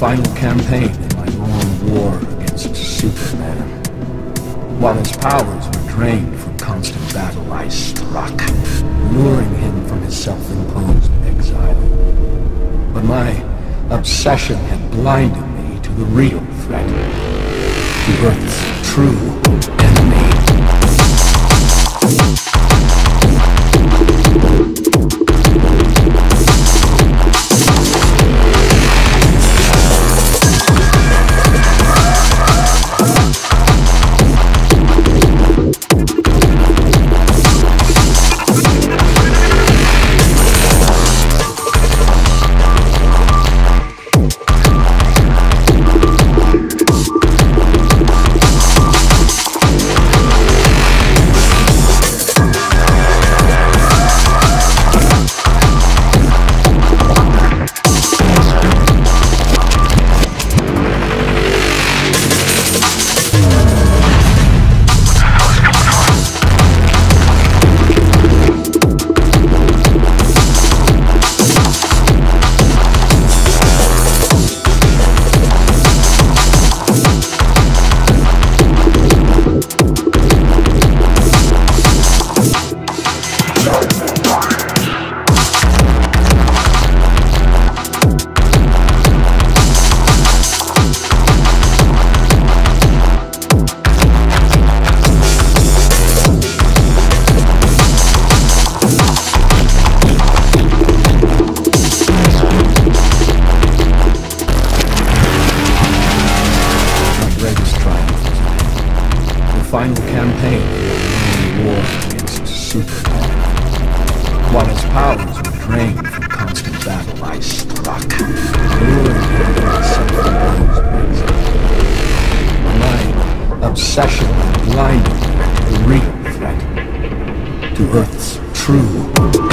final campaign in my long war against Superman. While his powers were drained from constant battle, I struck, luring him from his self-imposed exile. But my obsession had blinded me to the real threat, to Earth's true enemy. Final campaign in the war against Superman. While his powers were drained from constant battle, I struck, luring him from his self-imposed exile. My obsession blinded me to the real threat, to Earth's true